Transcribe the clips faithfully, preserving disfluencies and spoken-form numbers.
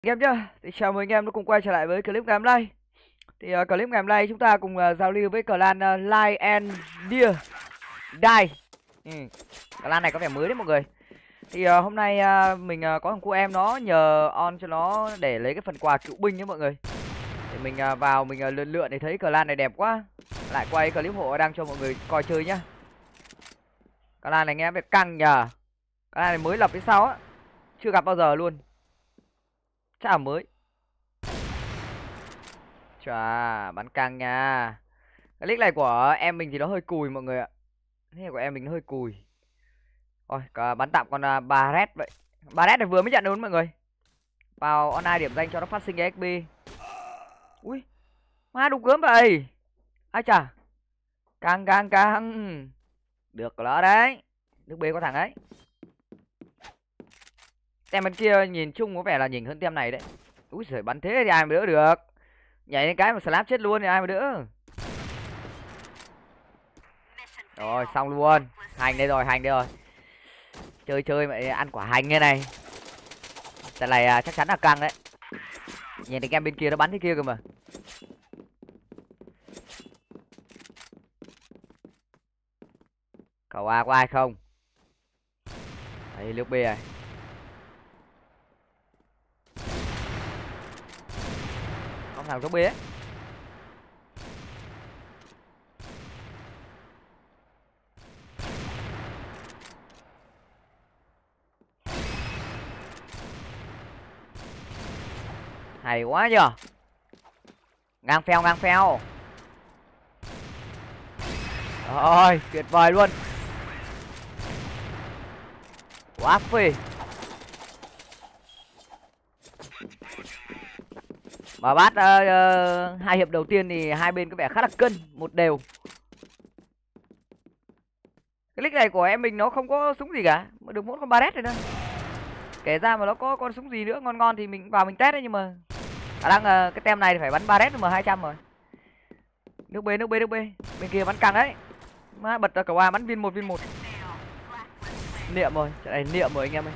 Anh em nhá, thì chào mừng anh em đã cùng quay trở lại với clip ngày hôm nay. Thì uh, clip ngày hôm nay chúng ta cùng uh, giao lưu với clan uh, Lion and Deer Die. Ừ. Clan này có vẻ mới đấy mọi người. Thì uh, hôm nay uh, mình uh, có thằng cô em nó nhờ on cho nó để lấy cái phần quà cựu binh nhé mọi người. Để mình uh, vào mình uh, lượn lượn để thấy clan này đẹp quá. Lại quay clip hộ đang cho mọi người coi chơi nhá. Clan này nghe vẻ căng nhờ. Clan này mới lập hay sao á, chưa gặp bao giờ luôn. Chắc là mới. Chà, bắn căng nha. Cái nick này của em mình thì nó hơi cùi mọi người ạ. Cái này của em mình nó hơi cùi. Rồi, cả bắn tạm con uh, Barret vậy. Barret này vừa mới nhận đúng mọi người. Vào online điểm danh cho nó phát sinh cái ích pê. Ui, ma đục gớm vậy. Ai chà. Căng căng căng. Được của nó đấy. Nước B có thằng ấy. Tem bên kia nhìn chung có vẻ là nhìn hơn tem này đấy. Úi giời, bắn thế thì ai mà đỡ được. Nhảy lên cái mà slap chết luôn thì ai mà đỡ. Rồi xong luôn. Hành đây rồi, hành đây rồi. Chơi chơi mà ăn quả hành như này. Trận này à, chắc chắn là căng đấy. Nhìn thấy em bên kia nó bắn thế kia cơ mà. Cầu A có ai không? Đấy, nước B này. Có thằng nước B ấy. Hay quá nhờ. Ngang phèo ngang phèo. Rồi, tuyệt vời luôn. Quá phê. Mà bắt uh, uh, hai hiệp đầu tiên thì hai bên có vẻ khá là cân, một đều. Cái nick này của em mình nó không có súng gì cả, mà được mỗi con Barret rồi đó. Kể ra mà nó có con súng gì nữa ngon ngon thì mình vào mình test đấy, nhưng mà khả năng uh, cái tem này thì phải bắn Barret M hai trăm rồi. Nước B, nước B, nước B. Bên kia bắn căng đấy. Má bật ra cầu A bắn viên một viên một. Niệm rồi, trận này niệm rồi anh em ơi.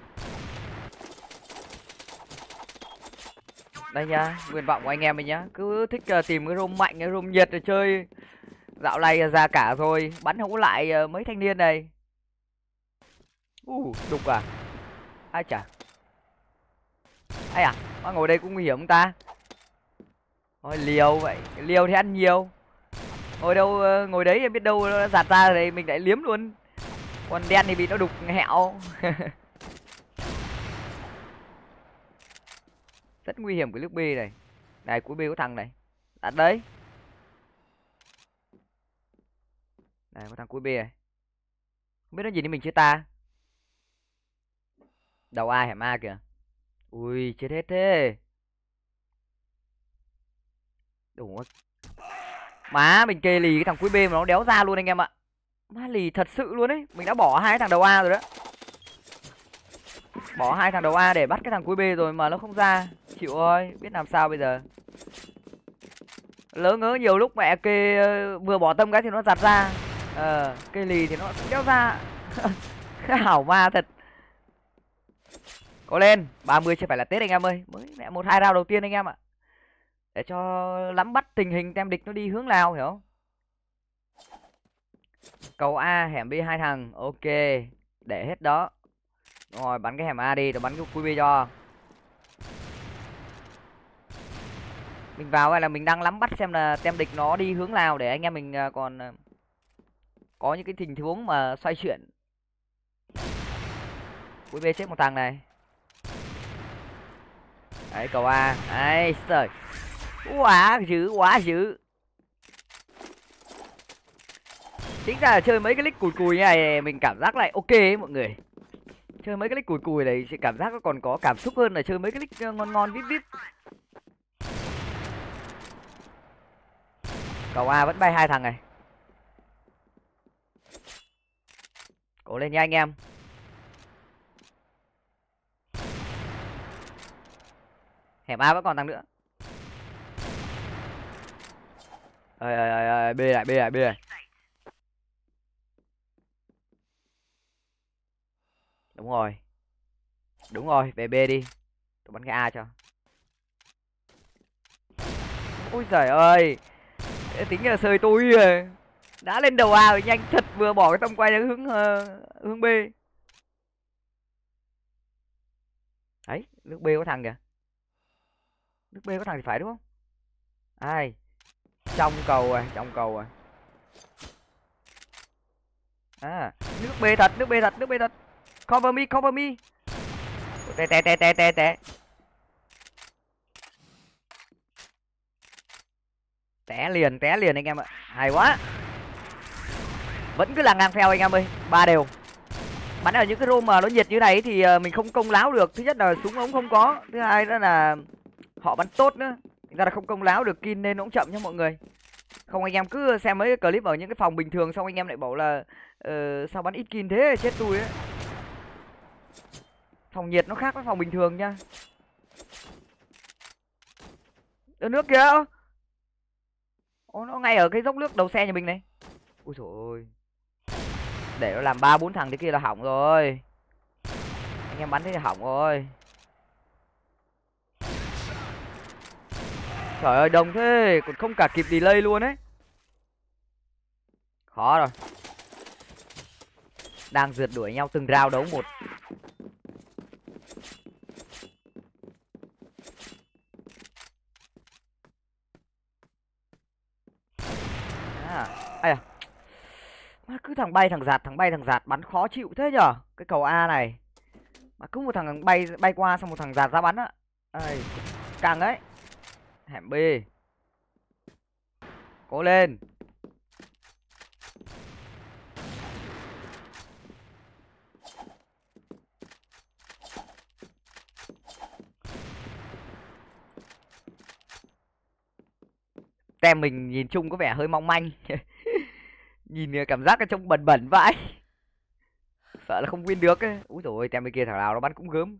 Đây nhá, nguyện vọng của anh em mình nhá, cứ thích uh, tìm cái room mạnh, cái room nhiệt để chơi. Dạo này già cả rồi, bắn không có lại uh, mấy thanh niên này. Uh, đục à? Ai chả? Ai à? Mà ngồi đây cũng nguy hiểm không ta? Thôi liều vậy, liều thì ăn nhiều. Ngồi đâu uh, ngồi đấy biết đâu nó giạt ra thì mình lại liếm luôn. Còn đen thì bị nó đục hẹo. Rất nguy hiểm cái nước B này. Này cuối B có thằng này. Đặt đấy. Này có thằng cuối B này. Không biết nó nhìn thấy mình chưa ta. Đầu A hẻm A kìa. Ui chết hết thế. Đủ. Má mình kê lì cái thằng cuối B mà nó đéo ra luôn anh em ạ. Má lì thật sự luôn đấy. Mình đã bỏ hai thằng đầu A rồi đó. Bỏ hai thằng đầu A để bắt cái thằng cuối B rồi mà nó không ra. Chịu ơi, biết làm sao bây giờ. Lỡ ngớ nhiều lúc mẹ kê vừa bỏ tâm cái thì nó giặt ra. Ờ, cây lì thì nó cũng đéo ra. Hảo ma thật. Có lên, ba mươi chưa phải là Tết anh em ơi. Mới mẹ một hai round đầu tiên anh em ạ. Để cho nắm bắt tình hình tem địch nó đi hướng nào hiểu không? Cầu A hẻm B hai thằng. Ok. Để hết đó. Rồi bắn cái hẻm A đi, rồi bắn cái cuối B cho. Mình vào hay là mình đang nắm bắt xem là tem địch nó đi hướng nào để anh em mình còn có những cái tình huống mà xoay chuyển. Cuối B chết một thằng này. Đấy cầu A. Đấy trời. Quá dữ, quá dữ. Chính ra là chơi mấy cái nick cùi cùi như này mình cảm giác lại ok ấy mọi người. Chơi mấy cái nick cùi cùi này cảm giác nó còn có cảm xúc hơn là chơi mấy cái nick ngon ngon vip vip. Cầu A vẫn bay hai thằng này. Cố lên nha anh em. Hẻm A vẫn còn thằng nữa. Ơi ơi ơi, B lại, B lại, B lại. Đúng rồi. Đúng rồi, về B đi. Tôi bắn cái A cho. Ôi giời ơi, tính là sơi tôi rồi. Đã lên đầu A rồi nhanh thật, vừa bỏ cái tông quay sang hướng uh, hướng B. Đấy, nước B có thằng kìa. Nước B có thằng thì phải đúng không? Ai? Trong cầu rồi, trong cầu rồi. À, nước B thật, nước B thật, nước B thật. Cover me, cover me. Té té té té té té. Té liền, té liền anh em ạ. Hay quá. Vẫn cứ là ngang phèo anh em ơi, ba đều. Bắn ở những cái room mà nó nhiệt như này thì mình không công láo được. Thứ nhất là súng ống không có, thứ hai nữa là họ bắn tốt nữa. Thành ra là không công láo được, kill nên nó cũng chậm nha mọi người. Không anh em cứ xem mấy cái clip ở những cái phòng bình thường xong anh em lại bảo là uh, sao bắn ít kill thế, chết tôi ấy. Phòng nhiệt nó khác với phòng bình thường nha. Ở nước kìa. Ồ, nó ngay ở cái dốc nước đầu xe nhà mình này. Ui dồi ôi. Để nó làm ba bốn thằng thế kia là hỏng rồi. Anh em bắn thế là hỏng rồi. Trời ơi đông thế, còn không cả kịp delay luôn ấy. Khó rồi. Đang rượt đuổi nhau từng round đấu một. À, ai à. Mà cứ thằng bay thằng giạt, thằng bay thằng giạt bắn khó chịu thế nhở. Cái cầu A này. Mà cứ một thằng bay bay qua xong một thằng giạt ra bắn á. Ai, càng ấy. Hẻm B. Cố lên. Tem mình nhìn chung có vẻ hơi mong manh. Nhìn cảm giác cái trông bẩn bẩn vãi. Sợ là không win được ấy. Úi dồi ôi, tem bên kia thằng nào nó bắn cũng gớm.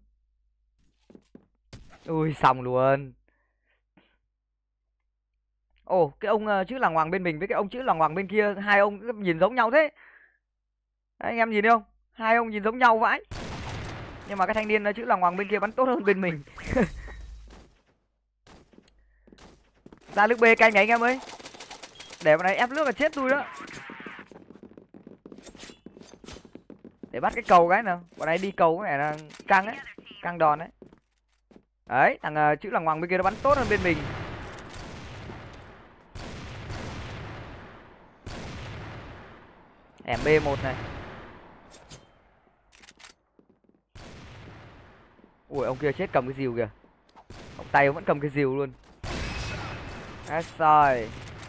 Ui xong luôn. Ồ, cái ông uh, chữ làng hoàng bên mình với cái ông chữ làng hoàng bên kia, hai ông nhìn giống nhau thế. Đấy, anh em nhìn thấy không? Hai ông nhìn giống nhau vãi. Nhưng mà cái thanh niên uh, chữ làng hoàng bên kia bắn tốt hơn bên mình. Ra nước B canh này anh em ơi. Để bọn này ép nước là chết tôi đó. Để bắt cái cầu cái nào. Bọn này đi cầu cái này là căng ấy. Căng đòn đấy. Đấy, thằng uh, chữ làng hoàng bên kia nó bắn tốt hơn bên mình. Hẻm B một này. Ui ông kia chết cầm cái rìu kìa. Ông tay ông vẫn cầm cái rìu luôn. Đấy rồi.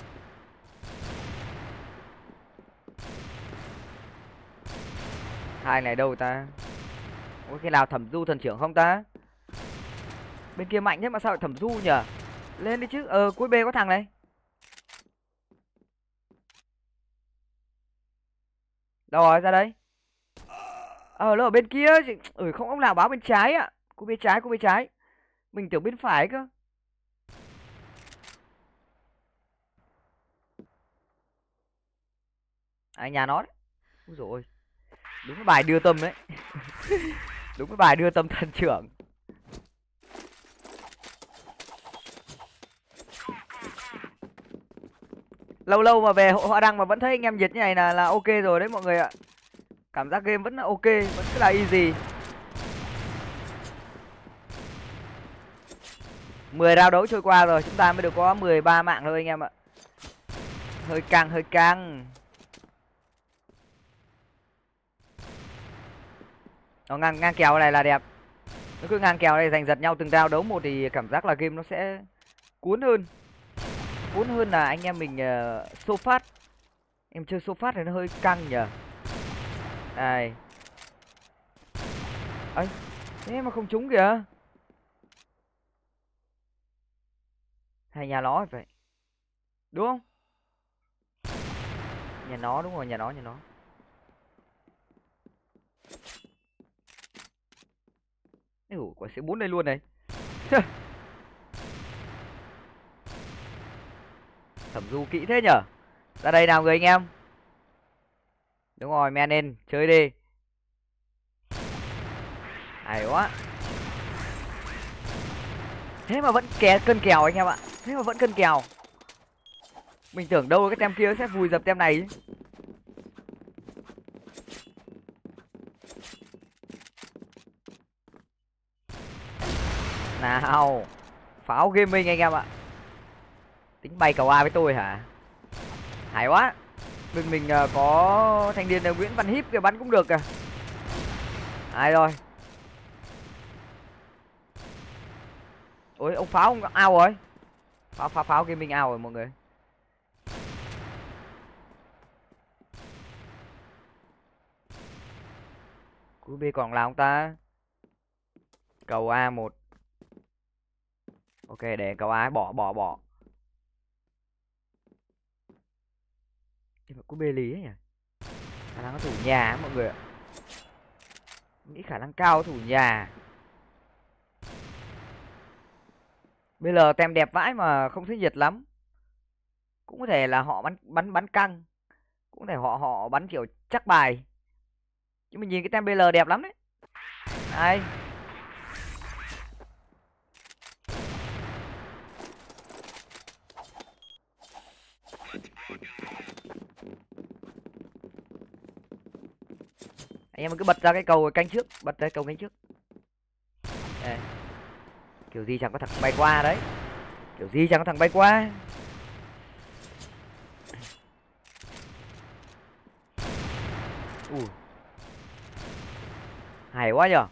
Hai này đâu ta? Có khi nào thẩm du thần trưởng không ta? Bên kia mạnh thế mà sao lại thẩm du nhỉ? Lên đi chứ. Ờ cuối B có thằng này. Đâu rồi, ra đây. Ờ nó ở bên kia. Ừ không ông nào báo bên trái ạ. Cô bên trái, cô bên trái. Mình tưởng bên phải cơ. À nhà nó đấy. Úi dồi ôi. Đúng cái bài đưa tâm đấy. Đúng cái bài đưa tâm thần trưởng. Lâu lâu mà về hội hoa đăng mà vẫn thấy anh em nhiệt như này là là ok rồi đấy mọi người ạ. Cảm giác game vẫn là ok, vẫn rất là easy. mười round đấu trôi qua rồi, chúng ta mới được có mười ba mạng thôi anh em ạ. Hơi căng, hơi căng. Nó ngang ngang kèo này là đẹp. Nó cứ ngang kèo này giành giật nhau từng round đấu một thì cảm giác là game nó sẽ cuốn hơn. Cuốn hơn là anh em mình uh, xô phát. Em chơi xô phát thì nó hơi căng nhờ. Đây. Ấy, thế mà không trúng kìa. Hay nhà nó vậy. Đúng không? Nhà nó đúng rồi, nhà nó, nhà nó. Ủa, quả C bốn đây luôn này. Thẩm du kỹ thế nhở. Ra đây nào người anh em. Đúng rồi, men lên, chơi đi. Hay quá. Thế mà vẫn ké cân kèo anh em ạ. Thế mà vẫn cân kèo. Mình tưởng đâu cái tem kia sẽ vùi dập tem này chứ. Nào. Pháo gaming anh em ạ. Tính bay cầu A với tôi hả? Hay quá. Bên mình uh, có thanh niên uh, Nguyễn Văn Hiếp kìa, bắn cũng được kìa. Ai rồi. Ôi ông pháo ông ao rồi. Pháo pháo pháo gaming ao rồi mọi người. Cú B còn là ông ta. Cầu A một. Ok để cầu A bỏ bỏ bỏ. Nhưng mà cú B lý ấy nhỉ. Khả năng có thủ nhà ấy, mọi người ạ. Nghĩ khả năng cao có thủ nhà. Bây giờ tem đẹp vãi mà không thấy nhiệt lắm. Cũng có thể là họ bắn bắn bắn căng. Cũng có thể họ họ bắn kiểu chắc bài. Nhưng mình nhìn cái tem bê lờ đẹp lắm đấy. Đây. Anh em cứ bật ra cái cầu canh trước, bật ra cầu canh trước. Đây. Kiểu gì chẳng có thằng bay qua đấy. Kiểu gì chẳng có thằng bay qua. Ui. Hay quá nhở.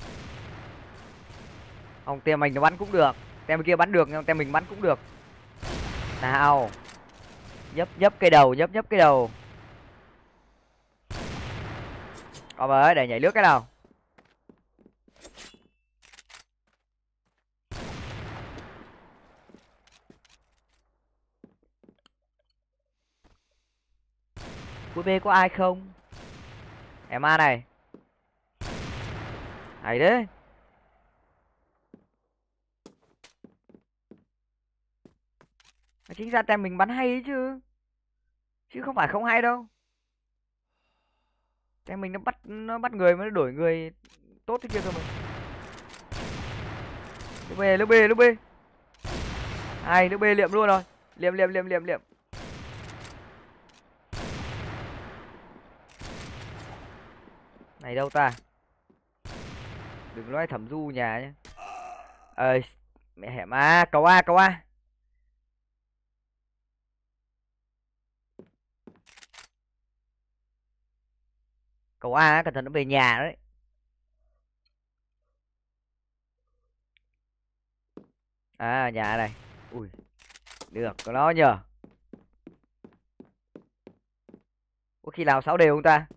Ông tem mình nó bắn cũng được. Tem kia bắn được nhưng tem mình bắn cũng được. Nào. Nhấp nhấp cái đầu, nhấp nhấp cái đầu. Có ơi, để nhảy nước cái nào. Cuối B có ai không? Em A này. Hay đấy. Chính ra tem mình bắn hay ấy chứ. Chứ không phải không hay đâu. Tem mình nó bắt nó bắt người mới đổi người tốt thế kia cơ mà. Lúc B, lúc B, lúc B. Hay, lúc B liệm luôn rồi. Liệm liệm liệm liệm liệm. Này đâu ta? Đừng nói thẩm du nhà nhé. Ơi, mẹ hẻm A, cầu A, cầu A. Cầu A cẩn thận nó về nhà đấy. À nhà này. Ui. Được, có nó nhờ. Có khi nào sáu đều không ta?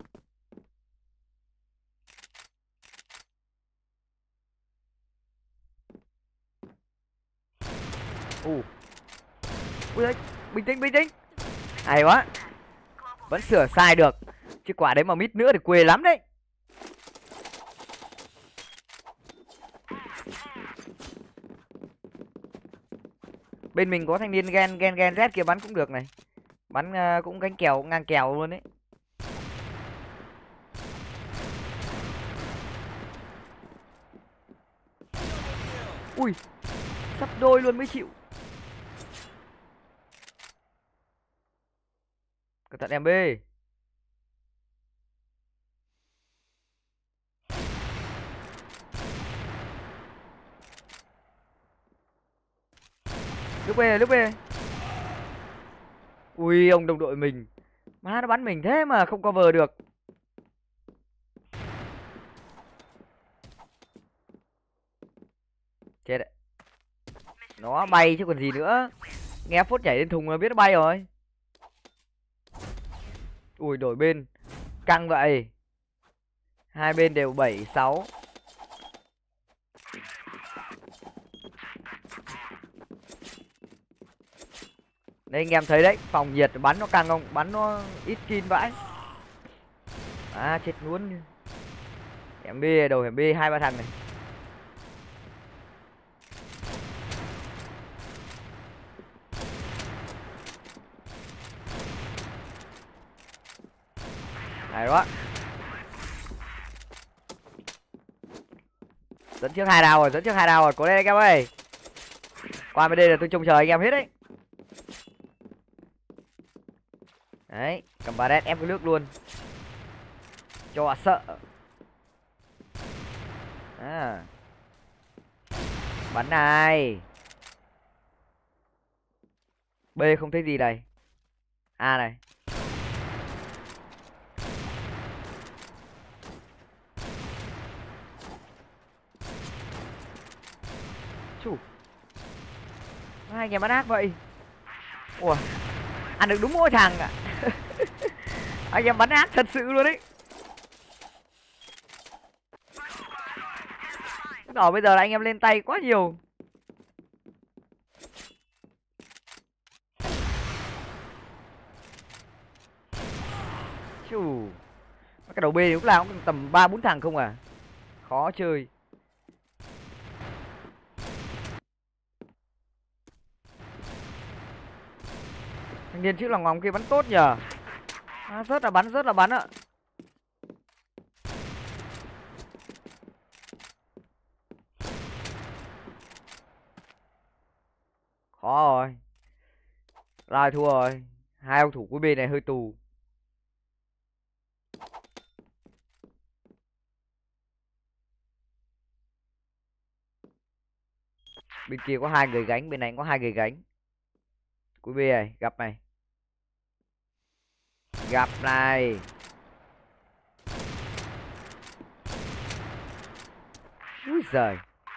Ui. Ui đấy, bình tĩnh bình tĩnh. Hay quá. Vẫn sửa sai được. Chứ quả đấy mà mít nữa thì quê lắm đấy. Bên mình có thanh niên gen gen gen Z kia bắn cũng được này. Bắn uh, cũng cánh kèo ngang kèo luôn đấy. Ui. Sắp đôi luôn mới chịu. Cẩn thận em B. Lúc B, lúc B. Ui, ông đồng đội mình. Má nó bắn mình thế mà không cover được. Chết đấy. Nó bay chứ còn gì nữa. Nghe phốt nhảy lên thùng là biết nó bay rồi. Ui, đổi bên. Căng vậy. Hai bên đều bảy, sáu. Đây anh em thấy đấy, phòng nhiệt bắn nó căng không? Bắn nó ít kill vãi. À chết luôn. Hẻm B, đầu hẻm B hai ba thằng này. Hay quá. Dẫn trước hai đào rồi, dẫn trước hai đào rồi, cố lên anh em ơi. Qua bên đây là tôi trông chờ anh em hết đấy. Đấy, cầm bà đét ép cái nước luôn. Cho sợ. À. Bắn này. B không thấy gì đây. A này. Chủ. Hai anh em bắn ác vậy. Ủa. Ăn được đúng mỗi thằng ạ. À. Anh em bắn ác thật sự luôn đấy. Đỏ bây giờ là anh em lên tay quá nhiều. Chù. Cái đầu B lúc nào cũng tầm ba bốn thằng không à. Khó chơi. Thanh niên chữ lòng ngòng kia bắn tốt nhờ. À, rất là bắn, rất là bắn ạ. Khó rồi. Rồi thua rồi. Hai ông thủ cuối bên này hơi tù. Bên kia có hai người gánh, bên này có hai người gánh. Cuối B này, gặp này. Gặp này. Úi giời.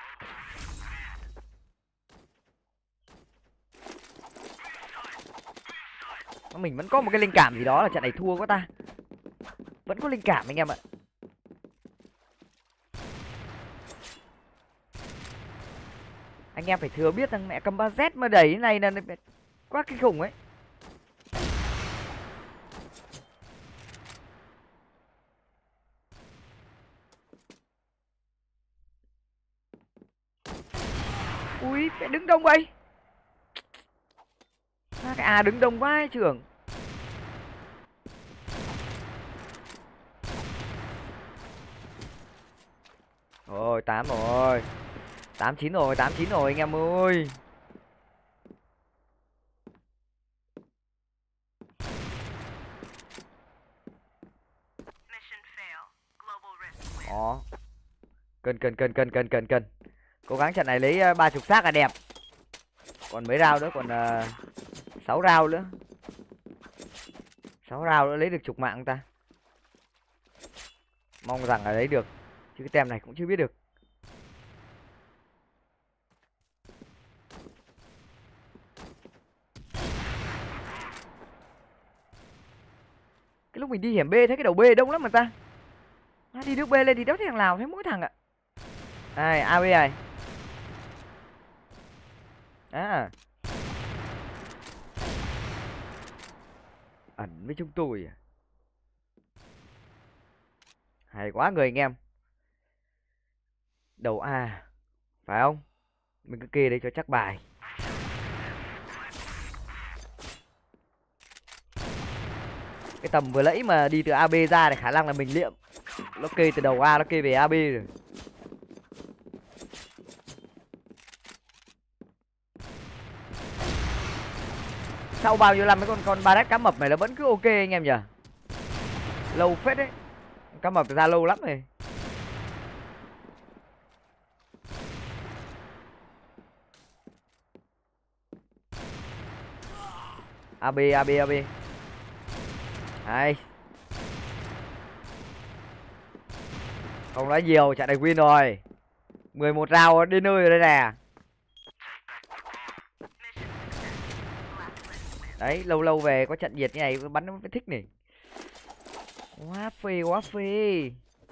Mình vẫn có một cái linh cảm gì đó là trận này thua quá ta. Vẫn có linh cảm anh em ạ. Anh em phải thừa biết rằng mẹ cầm ba Z mà đẩy này là quá kinh khủng ấy. Ui, mẹ đứng đông vậy. À, cái A đứng đông vai trưởng. Rồi, tám rồi. tám chín rồi, tám chín rồi anh em ơi. Đó. Cần cần cần cần cần cần cần. Cố gắng trận này lấy ba chục xác là đẹp. Còn mấy round nữa, còn uh, sáu round nữa. sáu round nữa lấy được chục mạng ta. Mong rằng là lấy được. Chứ cái tem này cũng chưa biết được. Cái lúc mình đi hiểm B thấy cái đầu B đông lắm mà ta. À, đi nước B lên thì đéo thấy thằng nào, thấy mỗi thằng ạ. Này, a bê này. À. Ẩn với chúng tôi à. Hay quá người anh em. Đầu A. Phải không? Mình cứ kê đây cho chắc bài. Cái tầm vừa nãy mà đi từ a bê ra thì khả năng là mình liệm. Nó kê từ đầu A nó kê về a bê rồi. Sau bao nhiêu năm mấy con con ba đét cá mập này nó vẫn cứ ok anh em nhỉ. Lâu phết đấy. Cá mập ra lâu lắm rồi. a bê a bê a bê. Hay. Không nói nhiều, trận này win rồi. mười một round đến nơi rồi đây nè. Đấy, lâu lâu về có trận nhiệt như này bắn nó mới thích này. Quá phê, quá phê.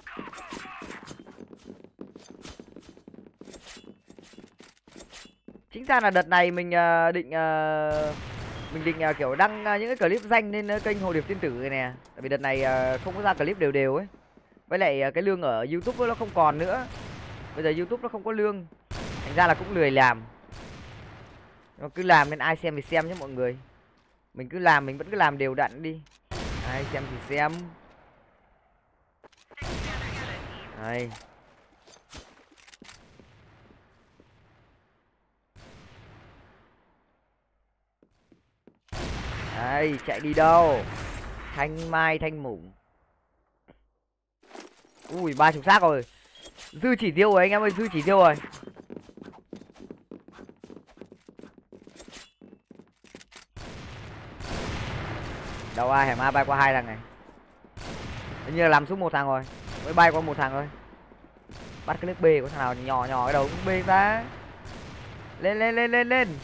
Chính ra là đợt này mình uh, định uh, mình định uh, kiểu đăng uh, những cái clip danh lên uh, kênh Hồ Điệp Tiên Tử này nè. Tại vì đợt này uh, không có ra clip đều đều ấy. Với lại uh, cái lương ở YouTube nó không còn nữa. Bây giờ YouTube nó không có lương. Thành ra là cũng lười làm. Nó cứ làm nên ai xem thì xem nhé mọi người. Mình cứ làm, mình vẫn cứ làm đều đặn đi. Ai xem thì xem. Đây. Đây, chạy đi đâu? Thanh mai thanh mủng. Ui, ba chục xác rồi. Dư chỉ tiêu rồi anh em ơi, dư chỉ tiêu rồi. Đâu ai, hẻm A bay qua hai thằng này. Hình như là làm xuống một thằng rồi. Mới bay qua một thằng thôi. Bắt cái nước B, có thằng nào nhỏ nhỏ cái đầu cũng B ra. Lên lên lên lên lên.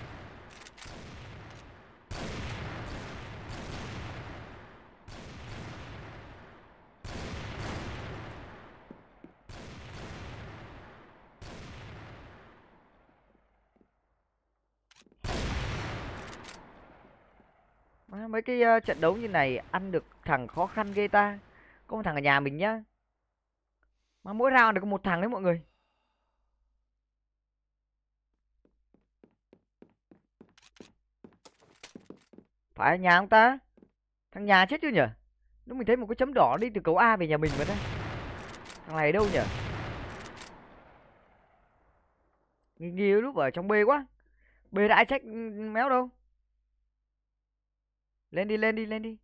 Mấy cái uh, trận đấu như này ăn được thằng khó khăn ghê ta. Có một thằng ở nhà mình nhá. Mà mỗi round được có một thằng đấy mọi người. Phải nhà không ta? Thằng nhà chết chưa nhỉ? Lúc mình thấy một cái chấm đỏ đi từ cầu A về nhà mình mà đây. Thằng này đâu nhỉ? Nghi nghi lúc ở trong B quá. B đã ai check méo đâu. Lên đi, lên đi, lên đi.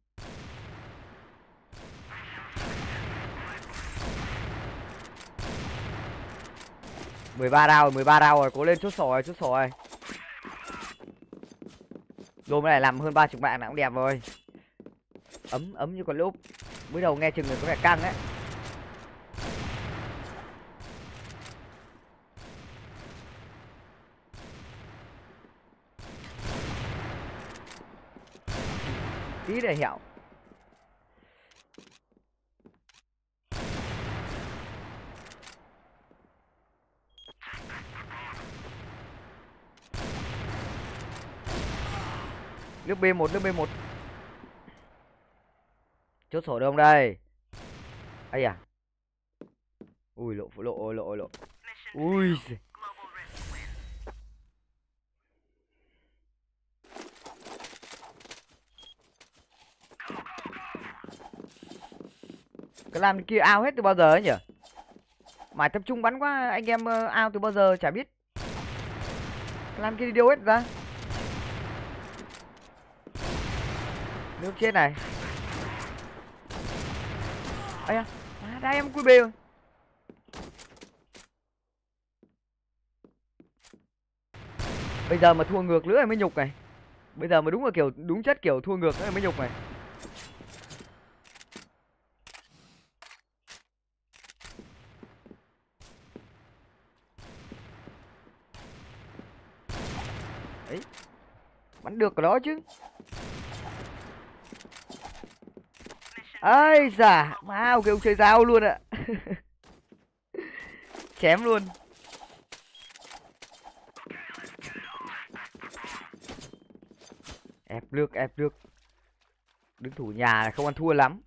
mười ba round, mười ba round rồi, cố lên, chốt sổ rồi, chốt sổ rồi. Lô này làm hơn ba chục mạng là cũng đẹp rồi. Ấm ấm như con lúc. Mới đầu nghe chừng người có vẻ căng ấy. Tí để hiểu. Nước B một, nước B một. Chốt sổ đâu đây? Ây à. Ui lộ lộ lộ lộ. Ui. Cái làm kia ao hết từ bao giờ ấy nhỉ? Mày tập trung bắn quá, anh em ao từ bao giờ chả biết. Cái làm kia đi đâu hết ra? Nước chết này. Ây à, à đây em quy B rồi. Bây giờ mà thua ngược nữa mới nhục này. Bây giờ mà đúng là kiểu đúng chất kiểu thua ngược nữa mới nhục này. Đấy. Bắn được cái đó chứ. Ây da, mau kêu chơi dao luôn ạ. Chém luôn. Ép nước, ép nước. Đứng thủ nhà là không ăn thua lắm.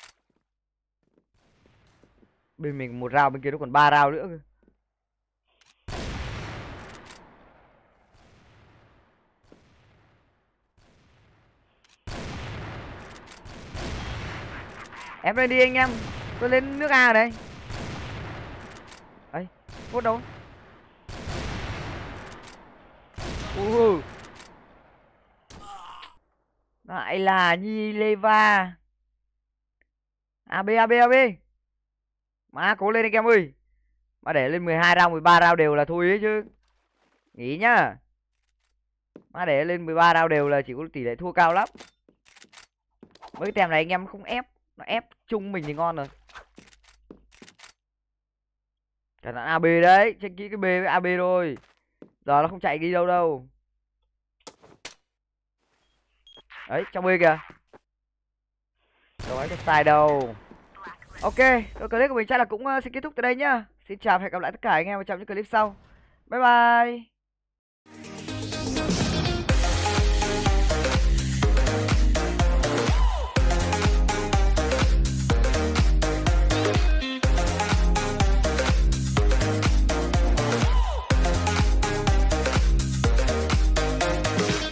Bên mình một round, bên kia nó còn ba round nữa cơ. Ép lên đi anh em. Tôi lên nước A ở đây. Ấy, phốt đâu? Uh. Lại là Nhi Leva. A B A B A B. Má cố lên anh em ơi. Mà để lên mười hai round, mười ba round đều là thôi ấy chứ. Nghỉ nhá. Má để lên mười ba round đều là chỉ có tỷ lệ thua cao lắm. Mấy cái tem này anh em không ép. Nó ép chung mình thì ngon rồi. Chẳng hạn A B đấy. Check kỹ cái B với A B thôi. Giờ nó không chạy đi đâu đâu. Đấy, trong B kìa. Đâu ấy có sai đâu. Ok, tôi clip của mình chắc là cũng uh, xin kết thúc tại đây nhá. Xin chào và hẹn gặp lại tất cả anh em trong những clip sau. Bye bye.